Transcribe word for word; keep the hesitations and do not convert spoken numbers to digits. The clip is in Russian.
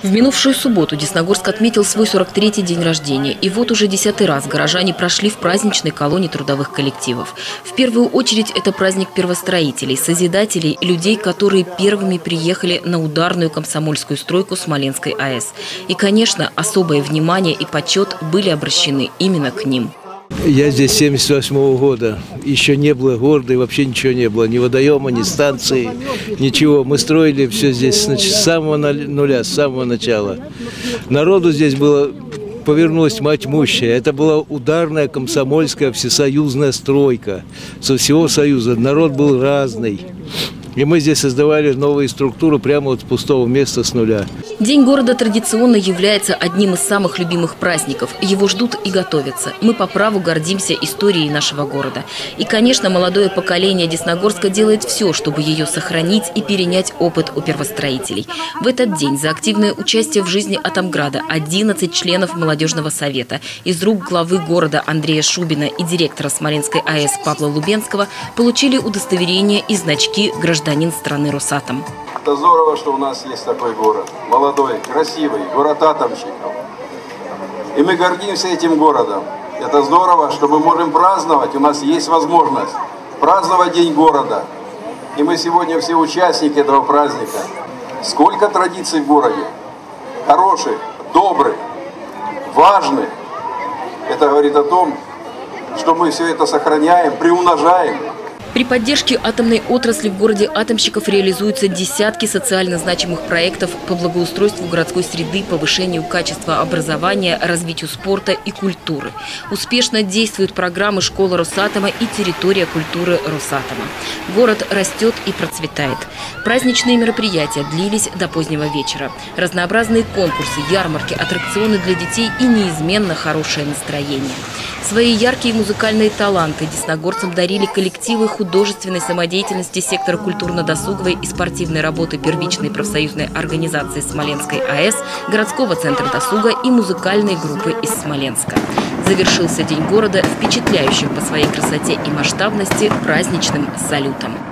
В минувшую субботу Десногорск отметил свой сорок третий день рождения. И вот уже десятый раз горожане прошли в праздничной колонии трудовых коллективов. В первую очередь это праздник первостроителей, созидателей, людей, которые первыми приехали на ударную комсомольскую стройку Смоленской АЭС. И, конечно, особое внимание и почет были обращены именно к ним. Я здесь с семьдесят восьмого года. Еще не было города и вообще ничего не было. Ни водоема, ни станции, ничего. Мы строили все здесь с самого нуля, с самого начала. Народу здесь было, повернулась тьма тьмущая. Это была ударная комсомольская всесоюзная стройка. Со всего Союза. Народ был разный. И мы здесь создавали новые структуры прямо вот с пустого места, с нуля. День города традиционно является одним из самых любимых праздников. Его ждут и готовятся. Мы по праву гордимся историей нашего города. И, конечно, молодое поколение Десногорска делает все, чтобы ее сохранить и перенять опыт у первостроителей. В этот день за активное участие в жизни Атомграда одиннадцать членов молодежного совета из рук главы города Андрея Шубина и директора Смоленской АЭС Павла Лубенского получили удостоверение и значки «Гражданин страны Росатом». Это здорово, что у нас есть такой город. Молодой, красивый, город атомщиков. И мы гордимся этим городом. Это здорово, что мы можем праздновать. У нас есть возможность праздновать День города. И мы сегодня все участники этого праздника. Сколько традиций в городе. Хороших, добрых, важных. Это говорит о том, что мы все это сохраняем, приумножаем. При поддержке атомной отрасли в городе Атомщиков реализуются десятки социально значимых проектов по благоустройству городской среды, повышению качества образования, развитию спорта и культуры. Успешно действуют программы школы Росатома и территория культуры Росатома. Город растет и процветает. Праздничные мероприятия длились до позднего вечера. Разнообразные конкурсы, ярмарки, аттракционы для детей и неизменно хорошее настроение. Свои яркие музыкальные таланты десногорцам дарили коллективы художественной самодеятельности сектора культурно-досуговой и спортивной работы первичной профсоюзной организации Смоленской АЭС, городского центра досуга и музыкальной группы из Смоленска. Завершился День города впечатляющим по своей красоте и масштабности праздничным салютом.